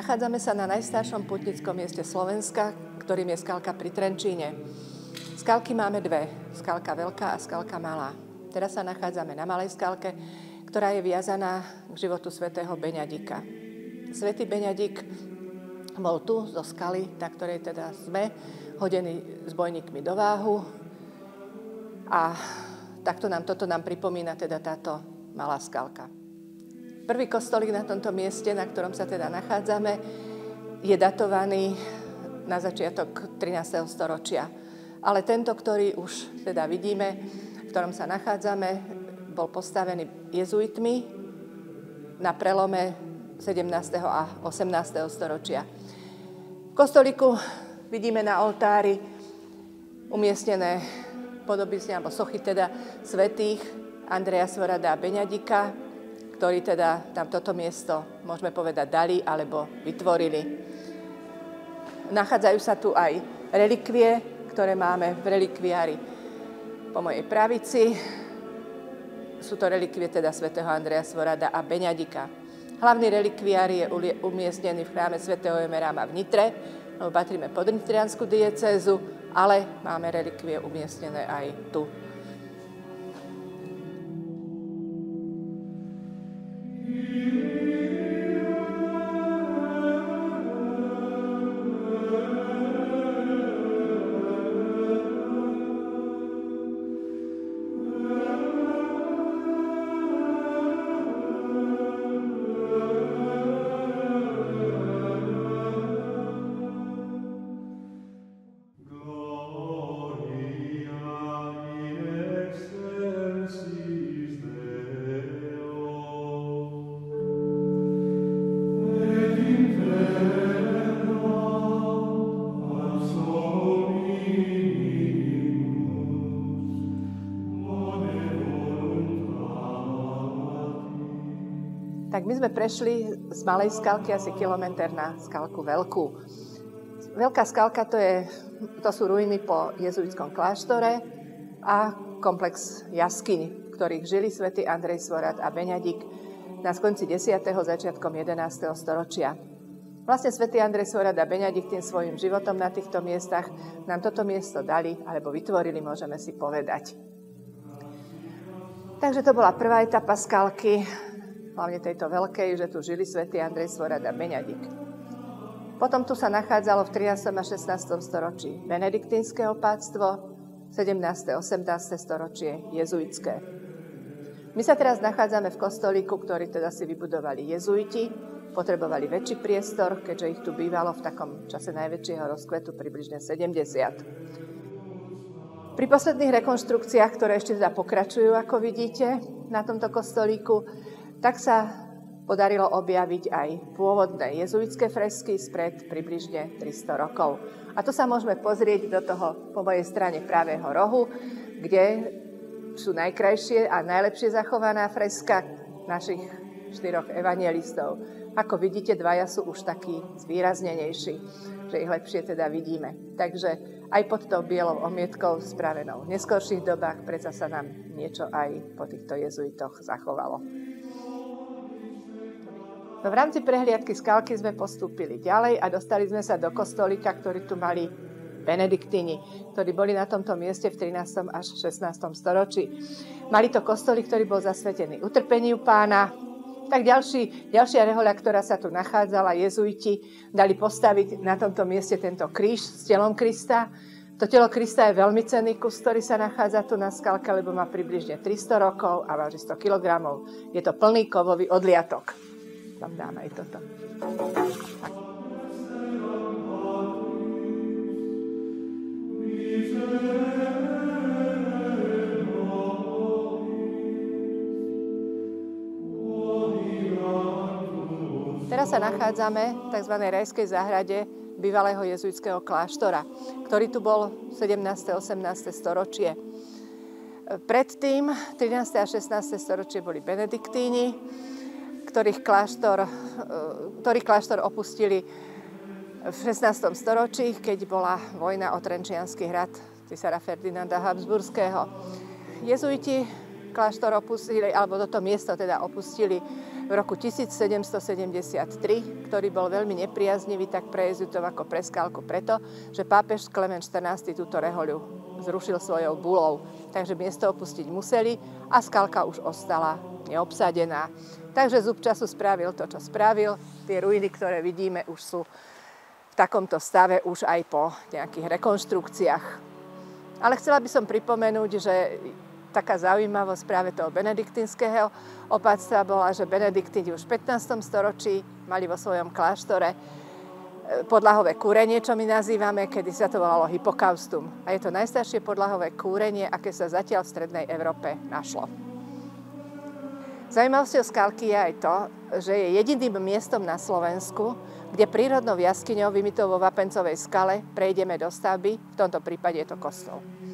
Nachádzame sa na najstaršom putnickom mieste Slovenska, ktorým je Skalka pri Trenčíne. Skalky máme dve, Skalka veľká a Skalka malá. Teraz sa nachádzame na Malej Skalke, ktorá je viazaná k životu svätého Beňadika. Svätý Beňadik bol tu zo skaly, na ktorej teda sme, hodený zbojníkmi do váhu. A toto nám pripomína teda táto Malá Skalka. Prvý kostolík na tomto mieste, na ktorom sa teda nachádzame, je datovaný na začiatok 13. storočia. Ale tento, ktorý už teda vidíme, v ktorom sa nachádzame, bol postavený jezuitmi na prelome 17. a 18. storočia. V kostolíku vidíme na oltári umiestnené podobizne alebo sochy teda svätých Andreja Svorada a Beňadika, ktorí teda tam toto miesto, môžeme povedať, dali alebo vytvorili. Nachádzajú sa tu aj relikvie, ktoré máme v relikviári po mojej pravici. Sú to relikvie teda svätého Andreja Svorada a Beňadika. Hlavný relikviár je umiestnený v chráme svätého Emeráma v Nitre, lebo patríme pod nitriansku diecézu, ale máme relikvie umiestnené aj tu. Tak my sme prešli z Malej Skalky asi kilometr na Skalku Veľkú. Veľká Skalka to sú ruiny po jezuitskom kláštore a komplex jaskyň, v ktorých žili svätí Andrej Svorad a Beňadik na konci 10. začiatkom 11. storočia. Vlastne svätí Andrej Svorad a Beňadik tým svojim životom na týchto miestach nám toto miesto dali alebo vytvorili, môžeme si povedať. Takže to bola prvá etapa Skalky, hlavne tejto veľkej, že tu žili svätí Andrej Svorad a Beňadik. Potom tu sa nachádzalo v 13. a 16. storočí benediktínske opátstvo, 17. a 18. storočie jezuitské. My sa teraz nachádzame v kostolíku, ktorý teda si vybudovali jezuiti, potrebovali väčší priestor, keďže ich tu bývalo v takom čase najväčšieho rozkvetu približne 70. Pri posledných rekonštrukciách, ktoré ešte teda pokračujú, ako vidíte, na tomto kostolíku, tak sa podarilo objaviť aj pôvodné jezuitské fresky spred približne 300 rokov. A to sa môžeme pozrieť do toho po mojej strane pravého rohu, kde sú najkrajšie a najlepšie zachovaná freska našich 4 evanjelistov. Ako vidíte, dvaja sú už takí zvýraznenejší, že ich lepšie teda vidíme. Takže aj pod tou bielou omietkou spravenou v neskorších dobách predsa sa nám niečo aj po týchto jezuitoch zachovalo. No v rámci prehliadky Skalky sme postúpili ďalej a dostali sme sa do kostolíka, ktorý tu mali benediktíni, ktorí boli na tomto mieste v 13. až 16. storočí. Mali to kostolík, ktorý bol zasvetený utrpeniu Pána. Tak ďalšia rehoľa, ktorá sa tu nachádzala, jezuiti dali postaviť na tomto mieste tento kríž s telom Krista. To telo Krista je veľmi cenný kus, ktorý sa nachádza tu na Skalke, lebo má približne 300 rokov a váži 100 kg. Je to plný kovový odliatok. Tam dáme aj toto. Teraz sa nachádzame v tzv. Rajskej záhrade bývalého jezuitského kláštora, ktorý tu bol 17. a 18. storočie. Predtým, 13. a 16. storočie, boli benediktíni, ktorý kláštor opustili v 16. storočí, keď bola vojna o Trenčiansky hrad cisára Ferdinanda Habsburského. Jezuiti kláštor opustili, alebo toto miesto teda opustili v roku 1773, ktorý bol veľmi nepriaznivý tak pre jezitov ako pre skalku preto, že pápež Klement XIV túto rehoľu zrušil svojou bulou. Takže miesto opustiť museli a skalka už ostala neobsadená. Takže zub času spravil to, čo spravil. Tie ruiny, ktoré vidíme, už sú v takomto stave už aj po nejakých rekonštrukciách. Ale chcela by som pripomenúť, že taká zaujímavosť práve toho benediktínskeho opatstva bola, že benediktíni už v 15. storočí mali vo svojom kláštore podlahové kúrenie, čo my nazývame, kedy sa to volalo hypokaustum. A je to najstaršie podlahové kúrenie, aké sa zatiaľ v strednej Európe našlo. Zaujímavosťou skalky je aj to, že je jediným miestom na Slovensku, kde prírodnou jaskyňou vymitou vo Vapencovej skale prejdeme do stavby, v tomto prípade je to kostol.